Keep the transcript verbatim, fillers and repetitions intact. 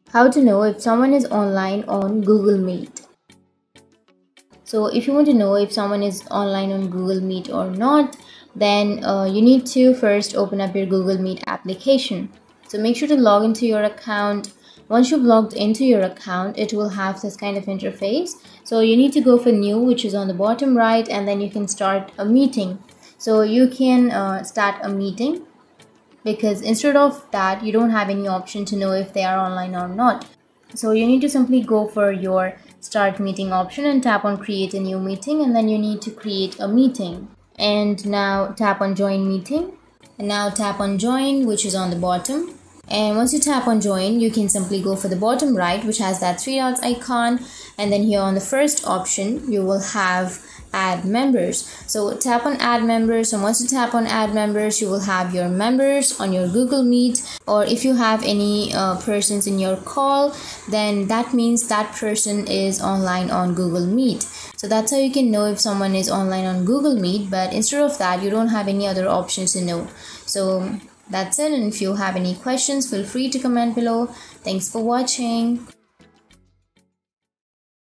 How to know if someone is online on Google Meet. So if you want to know if someone is online on Google Meet or not, then uh, you need to first open up your Google Meet application. So make sure to log into your account. Once you've logged into your account, it will have this kind of interface. So you need to go for new, which is on the bottom right, and then you can start a meeting. So you can uh, start a meeting, because instead of that you don't have any option to know if they are online or not. So you need to simply go for your start meeting option and tap on create a new meeting, and then you need to create a meeting. And now tap on join meeting, and now tap on join, which is on the bottom. And once you tap on join, you can simply go for the bottom right, which has that three dots icon, and then here on the first option you will have add members. So tap on add members, and once you tap on add members, you will have your members on your Google Meet, or if you have any uh, persons in your call, then that means that person is online on Google Meet. So that's how you can know if someone is online on Google Meet, but instead of that you don't have any other options to know. So that's it, and if you have any questions, feel free to comment below. Thanks for watching.